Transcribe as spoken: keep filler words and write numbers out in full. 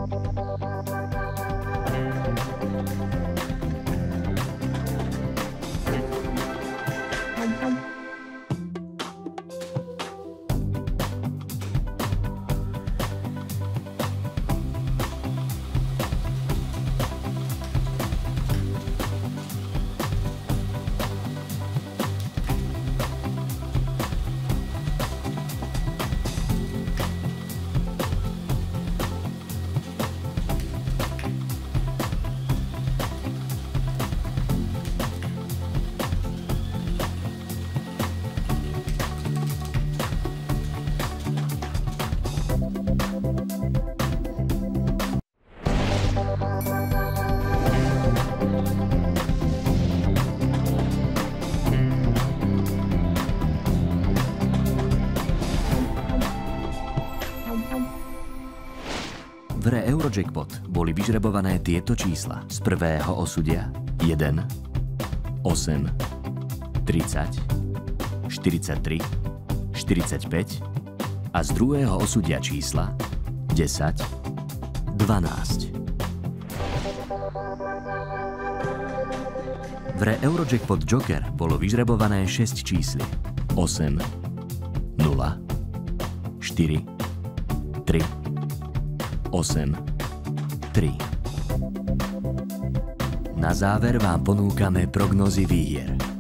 V hre Eurojackpot boli vyžrebované tieto čísla. Z prvého osudia jeden, osem, tridsať, štyridsaťtri, štyridsaťpäť a z druhého osudia čísla desať, dvanásť. V hre Eurojackpot Joker bolo vyžrebované šesť čísli. osem, nula, štyri, tri, osem, tri. Na záver vám ponúkame prognózy výhier.